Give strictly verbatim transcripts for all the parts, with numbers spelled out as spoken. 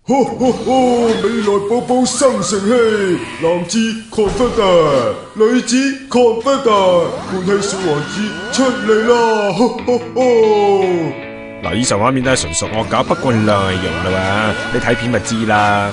呵呵呵，未來寶寶生成器，男子 confirm， 女子 confirm， 冠希小王子出嚟啦！呵呵呵。 嗱，以上畫面都係純屬惡搞，不過內容啦嘛，你睇片咪知啦。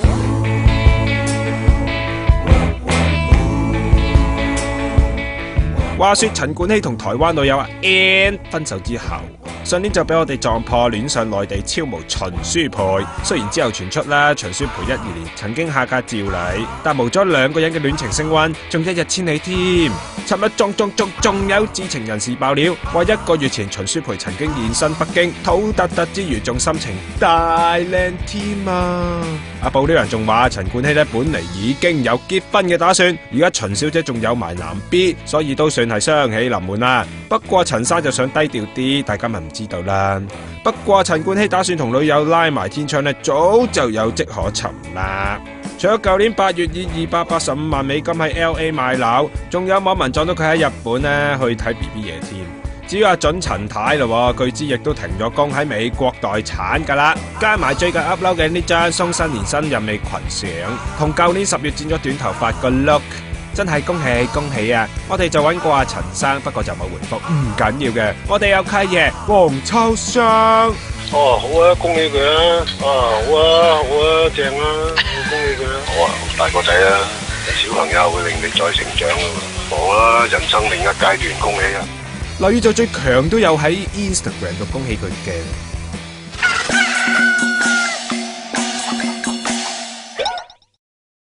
話說陳冠希同台灣女友阿 N 分手之後，上年就俾我哋撞破戀上內地超模秦舒培。雖然之後傳出啦，秦舒培一二年曾經下嫁趙禮，但無咗兩個人嘅戀情升溫，仲一日千里添。尋日仲仲仲仲有知情人士爆料，話一個月前秦舒培曾經現身北京，肚突突之餘仲心情大靚添啊！阿爆料人仲話陳冠希咧本嚟已經有結婚嘅打算，而家秦小姐仲有埋男 B， 所以都算係雙喜臨門啦。不過陳生就想低調啲，大家咪唔知道啦。不過陳冠希打算同女友拉埋天窗呢，早就有跡可尋啦。除咗舊年八月以二百八十五萬美金喺 L A 買樓，仲有網民撞到佢喺日本呢去睇 B B 嘢添。至於阿準陳太咯，據知亦都停咗工喺美國待產噶啦。加埋最近 upload 嘅呢張鬆身連身任味裙相，同舊年十月剪咗短頭髮個 look， 真係恭喜恭喜啊！我哋就揾過阿陳生，不過就冇回覆，唔緊要嘅。我哋有契爺黃秋生。 哦，好啊，恭喜佢啊！啊，好啊，好啊，正啊，恭喜佢啊！好啊，大個仔啊，小朋友會令你再成長啊嘛！好啊，人生另一階段，恭喜啊！ 劉宇就最強都有喺 Instagram 度恭喜佢嘅。